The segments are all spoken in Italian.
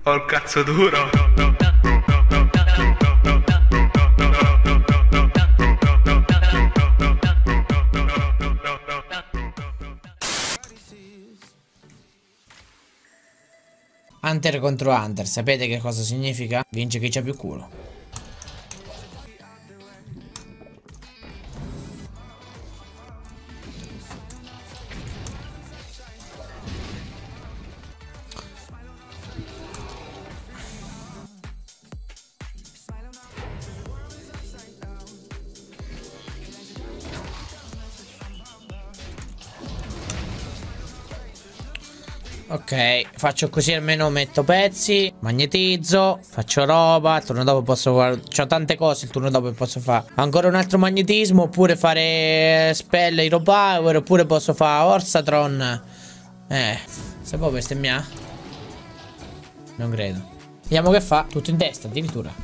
Ho il cazzo duro. Hunter contro Hunter, sapete che cosa significa? Vince chi c'ha più culo. Ok, faccio così almeno metto pezzi, magnetizzo, faccio roba, il turno dopo posso fare... C'ho tante cose il turno dopo posso fare. Ancora un altro magnetismo, oppure fare spell Hero Power, oppure posso fare Orsatron. Se può bestemmiare? Non credo. Vediamo che fa, tutto in testa addirittura.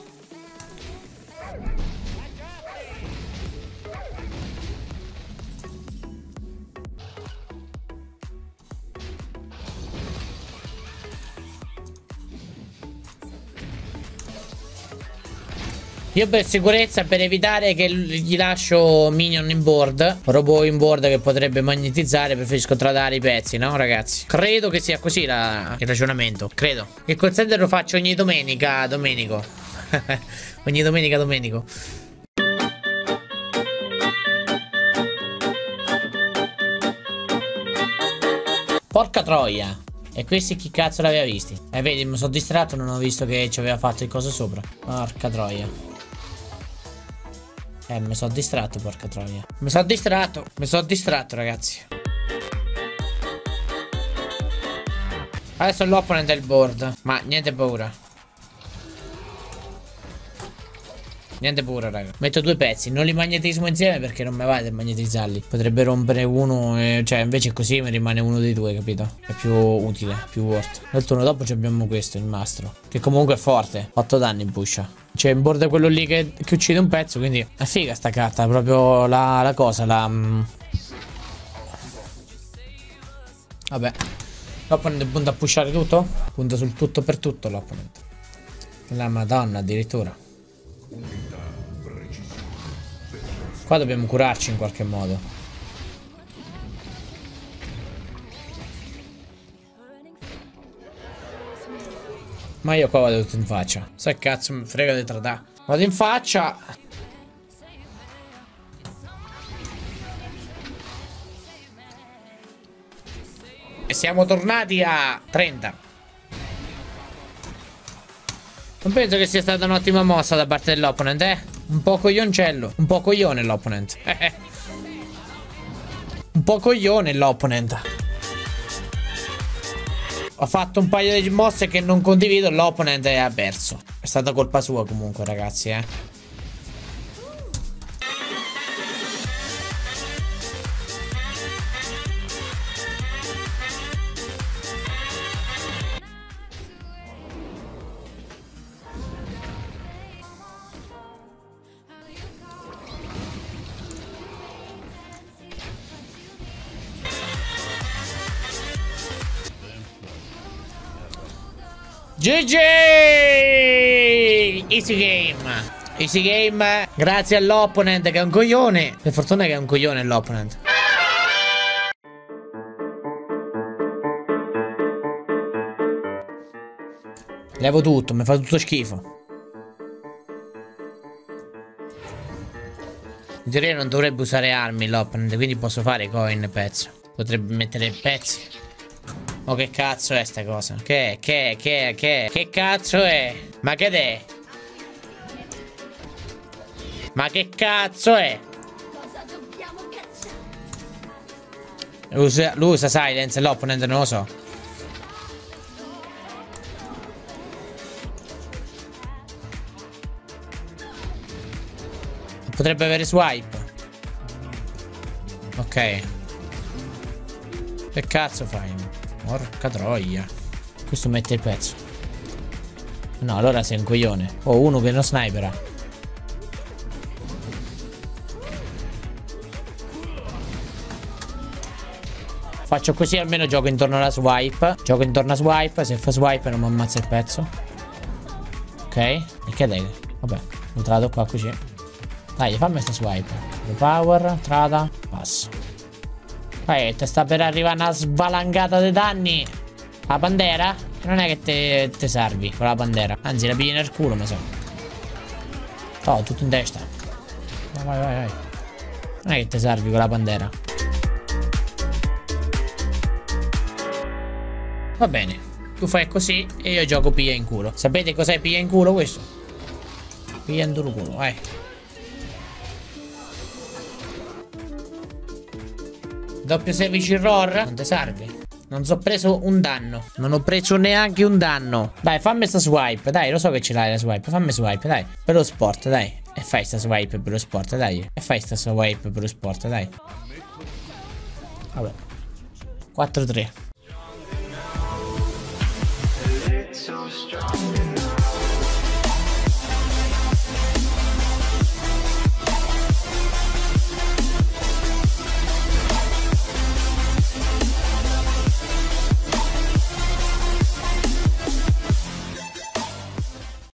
Io per sicurezza, per evitare che gli lascio minion in board, robot in board che potrebbe magnetizzare, preferisco tradare i pezzi, no ragazzi? Credo che sia così il ragionamento, credo. Il call center lo faccio ogni domenica, Domenico. Ogni domenica, Domenico. Porca troia. E questi chi cazzo l'aveva visti? Vedi, mi sono distratto, non ho visto che ci aveva fatto il coso sopra. Porca troia. Mi sono distratto, porca troia. Mi sono distratto, ragazzi. Adesso l'opponent è il board. Ma niente paura. Niente paura, raga. Metto due pezzi, non li magnetismo insieme perché non mi va di magnetizzarli. Potrebbe rompere uno, cioè invece così mi rimane uno dei due, capito? È più utile, più worth. Nel turno dopo abbiamo questo, il mastro, che comunque è forte. 8 danni in pusha. C'è in board quello lì che uccide un pezzo, quindi è figa sta carta. Proprio la cosa, Vabbè. L'opponent punta a pushare tutto? Punta sul tutto per tutto l'opponent. La madonna addirittura. Qua dobbiamo curarci in qualche modo. Ma io qua vado tutto in faccia. Sai cazzo mi frega di tradà. Vado in faccia. E siamo tornati a 30. Non penso che sia stata un'ottima mossa da parte dell'opponent, Un po' coglioncello. Un po' coglione l'opponent. Un po' coglione l'opponent. Ho fatto un paio di mosse che non condivido. L'opponent ha perso. È stata colpa sua comunque, ragazzi, GG! Easy game. Easy game. Grazie all'opponent che è un coglione. Per fortuna che è un coglione l'opponent. Levo tutto, mi fa tutto schifo. In teoria non dovrebbe usare armi l'opponent, quindi posso fare coin pezzo. Potrebbe mettere pezzi. Oh, che cazzo è sta cosa? Che cazzo è? Ma che è? Ma che cazzo è? Lui usa silence, l'opponent non lo so. Potrebbe avere swipe. Ok. Che cazzo fai? Porca troia. Questo mette il pezzo. No, allora sei un coglione. Oh, uno che non snipera. Faccio così almeno gioco intorno alla swipe. Gioco intorno a swipe. Se fa swipe non mi ammazza il pezzo. Ok. E che dai? Vabbè, lo trado qua così. Dai, fammi sta swipe. Power, trada, passo. Dai, te sta per arrivare una svalangata di danni. La bandera? Non è che te servi con la bandera. Anzi, la pigli nel culo, mi sa. Oh, tutto in testa. Vai, vai, vai. Non è che te servi con la bandera. Va bene. Tu fai così e io gioco piglia in culo. Sapete cos'è piglia in culo questo? Piglia in duro culo, vai. Doppio service roar. Non ti serve. Non so preso un danno. Non ho preso neanche un danno. Dai, fammi sta swipe. Dai, lo so che ce l'hai la swipe. Fammi swipe, dai. Per lo sport, dai. E fai sta swipe per lo sport, dai. E fai sta swipe per lo sport, dai. Vabbè. 4-3.